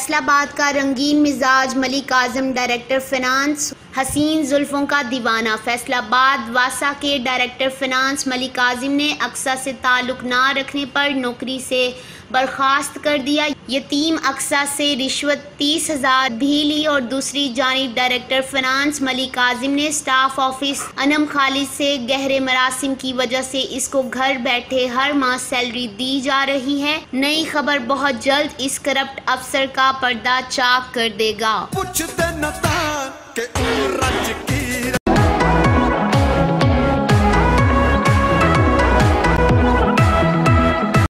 फैसलाबाद का रंगीन मिजाज मलिक आजम डायरेक्टर फिनांस हसीन जुल्फों का दीवाना। फैसलाबाद वासा के डायरेक्टर फिनांस मलिक आजम ने अक्सा से ताल्लुक ना रखने पर नौकरी से बर्खास्त कर दिया। यतीम अक्सा से रिश्वत 30,000 भी ली और दूसरी जानिब डायरेक्टर फिनांस मलिक आजम ने स्टाफ ऑफिस अनम खालिद से गहरे मरासिम की वजह से इसको घर बैठे हर माह सैलरी दी जा रही है। नई खबर बहुत जल्द इस करप्ट अफसर का पर्दा चाक कर देगा।